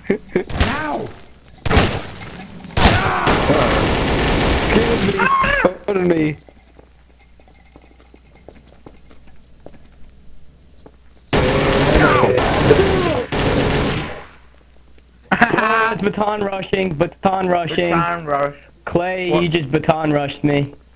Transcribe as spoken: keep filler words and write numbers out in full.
Ow! Kill me! Pardon me! Ah, it's baton rushing, baton rushing. Baton rush. Clay, What? you just baton rushed me.